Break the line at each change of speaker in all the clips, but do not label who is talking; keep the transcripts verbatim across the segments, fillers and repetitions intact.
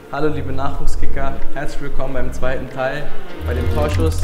Hallo liebe Nachwuchskicker, herzlich willkommen beim zweiten Teil, bei dem Torschuss.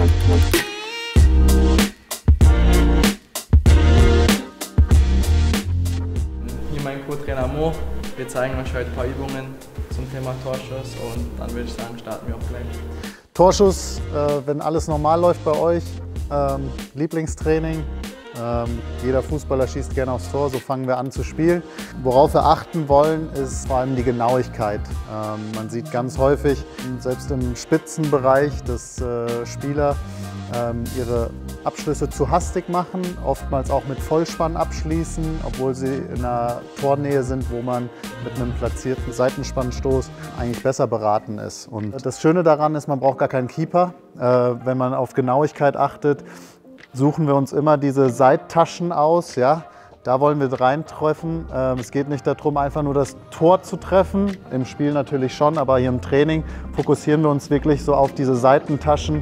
Hier mein Co-Trainer Mo, wir zeigen euch heute ein paar Übungen zum Thema Torschuss und dann würde ich sagen, starten wir auch gleich.
Torschuss, äh, wenn alles normal läuft bei euch, ähm, Lieblingstraining. Ähm, jeder Fußballer schießt gerne aufs Tor, so fangen wir an zu spielen. Worauf wir achten wollen, ist vor allem die Genauigkeit. Ähm, man sieht ganz häufig, selbst im Spitzenbereich, dass äh, Spieler ähm, ihre Abschlüsse zu hastig machen, oftmals auch mit Vollspann abschließen, obwohl sie in einer Tornähe sind, wo man mit einem platzierten Seitenspannstoß eigentlich besser beraten ist. Und das Schöne daran ist, man braucht gar keinen Keeper, äh, wenn man auf Genauigkeit achtet. Suchen wir uns immer diese Seittaschen aus, ja? Da wollen wir reintreffen. Es geht nicht darum, einfach nur das Tor zu treffen, im Spiel natürlich schon, aber hier im Training fokussieren wir uns wirklich so auf diese Seitentaschen.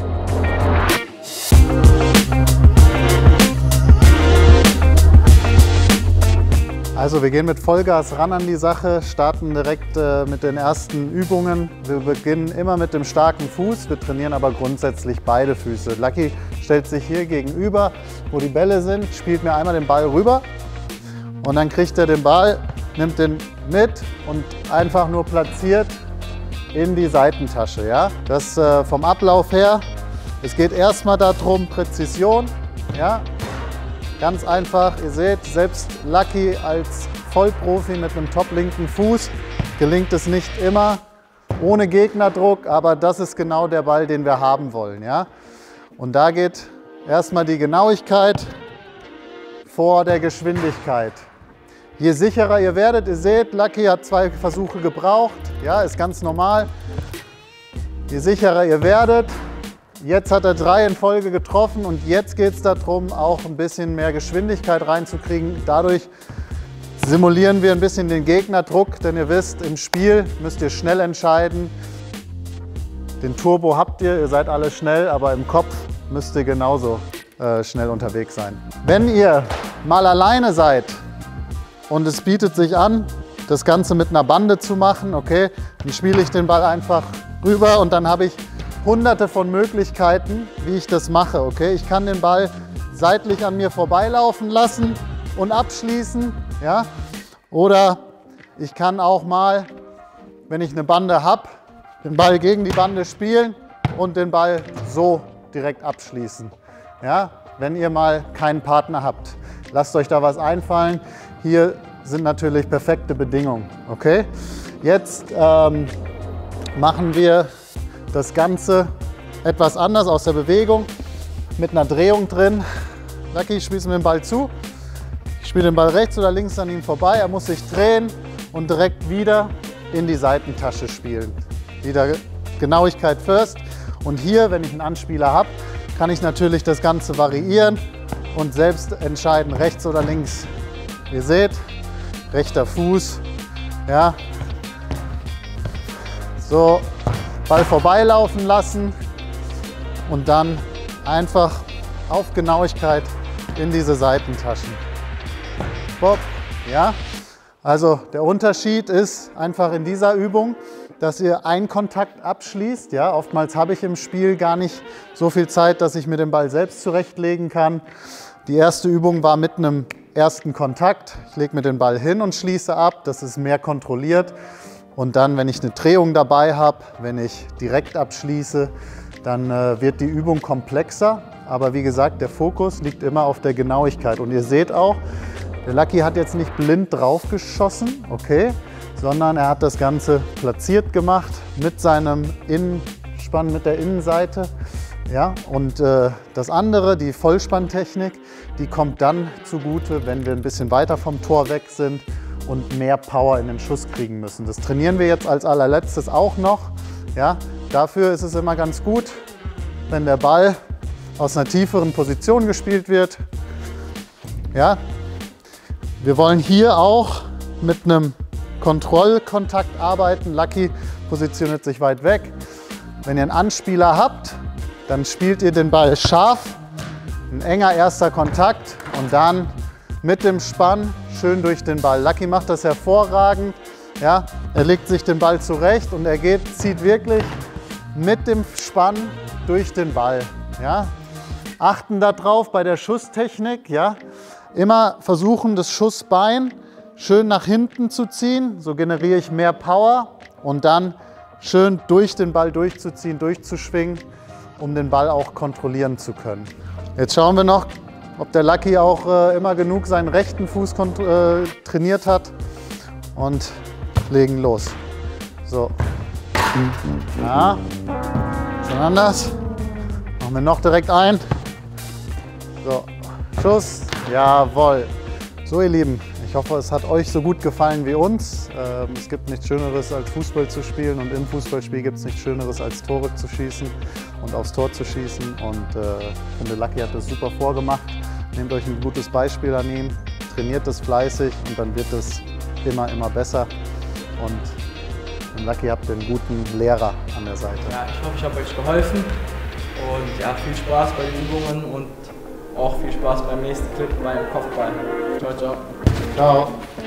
Also wir gehen mit Vollgas ran an die Sache, starten direkt äh, mit den ersten Übungen. Wir beginnen immer mit dem starken Fuß, wir trainieren aber grundsätzlich beide Füße. Lucky stellt sich hier gegenüber, wo die Bälle sind, spielt mir einmal den Ball rüber und dann kriegt er den Ball, nimmt den mit und einfach nur platziert in die Seitentasche. Ja? Das äh, vom Ablauf her, es geht erstmal darum, Präzision. Ja? Ganz einfach, ihr seht, selbst Lucky als Vollprofi mit einem top-linken Fuß gelingt es nicht immer ohne Gegnerdruck, aber das ist genau der Ball, den wir haben wollen. Ja? Und da geht erstmal die Genauigkeit vor der Geschwindigkeit. Je sicherer ihr werdet, ihr seht, Lucky hat zwei Versuche gebraucht, ja, ist ganz normal. Je sicherer ihr werdet, jetzt hat er drei in Folge getroffen und jetzt geht es darum, auch ein bisschen mehr Geschwindigkeit reinzukriegen. Dadurch simulieren wir ein bisschen den Gegnerdruck, denn ihr wisst, im Spiel müsst ihr schnell entscheiden. Den Turbo habt ihr, ihr seid alle schnell, aber im Kopf müsst ihr genauso äh, schnell unterwegs sein. Wenn ihr mal alleine seid und es bietet sich an, das Ganze mit einer Bande zu machen, okay, dann spiele ich den Ball einfach rüber und dann habe ich hunderte von Möglichkeiten, wie ich das mache. Okay? Ich kann den Ball seitlich an mir vorbeilaufen lassen und abschließen. Ja? Oder ich kann auch mal, wenn ich eine Bande habe, den Ball gegen die Bande spielen und den Ball so direkt abschließen. Ja? Wenn ihr mal keinen Partner habt, lasst euch da was einfallen. Hier sind natürlich perfekte Bedingungen. Okay? Jetzt ähm, machen wir das Ganze etwas anders aus der Bewegung, mit einer Drehung drin. Lucky, spielst du mir den Ball zu. Ich spiele den Ball rechts oder links an ihm vorbei. Er muss sich drehen und direkt wieder in die Seitentasche spielen. Wieder Genauigkeit first. Und hier, wenn ich einen Anspieler habe, kann ich natürlich das Ganze variieren und selbst entscheiden, rechts oder links. Ihr seht, rechter Fuß. Ja. So. Ball vorbeilaufen lassen und dann einfach auf Genauigkeit in diese Seitentaschen. Bob, ja? Also der Unterschied ist einfach in dieser Übung, dass ihr einen Kontakt abschließt. Ja? Oftmals habe ich im Spiel gar nicht so viel Zeit, dass ich mir den Ball selbst zurechtlegen kann. Die erste Übung war mit einem ersten Kontakt. Ich lege mir den Ball hin und schließe ab. Das ist mehr kontrolliert. Und dann, wenn ich eine Drehung dabei habe, wenn ich direkt abschließe, dann äh, wird die Übung komplexer. Aber wie gesagt, der Fokus liegt immer auf der Genauigkeit. Und ihr seht auch, der Lucky hat jetzt nicht blind drauf geschossen, okay, sondern er hat das Ganze platziert gemacht mit seinem Innenspann, mit der Innenseite. Ja? Und äh, das andere, die Vollspanntechnik, die kommt dann zugute, wenn wir ein bisschen weiter vom Tor weg sind und mehr Power in den Schuss kriegen müssen. Das trainieren wir jetzt als allerletztes auch noch. Ja, dafür ist es immer ganz gut, wenn der Ball aus einer tieferen Position gespielt wird. Ja, wir wollen hier auch mit einem Kontrollkontakt arbeiten. Lucky positioniert sich weit weg. Wenn ihr einen Anspieler habt, dann spielt ihr den Ball scharf, ein enger erster Kontakt und dann mit dem Spann schön durch den Ball. Lucky macht das hervorragend. Ja, er legt sich den Ball zurecht und er geht, zieht wirklich mit dem Spann durch den Ball. Ja. Achten darauf bei der Schusstechnik, ja. Immer versuchen, das Schussbein schön nach hinten zu ziehen, so generiere ich mehr Power und dann schön durch den Ball durchzuziehen, durchzuschwingen, um den Ball auch kontrollieren zu können. Jetzt schauen wir noch, ob der Lucky auch äh, immer genug seinen rechten Fuß äh, trainiert hat und legen los. So. Ja, schon anders. Machen wir noch direkt ein. So, Schuss. Jawohl. So ihr Lieben, ich hoffe, es hat euch so gut gefallen wie uns. Ähm, es gibt nichts Schöneres als Fußball zu spielen und im Fußballspiel gibt es nichts Schöneres als Tore zu schießen und aufs Tor zu schießen. Und äh, ich finde, Lucky hat das super vorgemacht. Nehmt euch ein gutes Beispiel an ihm, trainiert das fleißig und dann wird es immer, immer besser. Und mit Lucky habt ihr einen guten Lehrer an der Seite.
Ja, ich hoffe, ich habe euch geholfen und ja, viel Spaß bei den Übungen und auch viel Spaß beim nächsten Clip beim Kopfball. Ciao, ciao.
Ciao.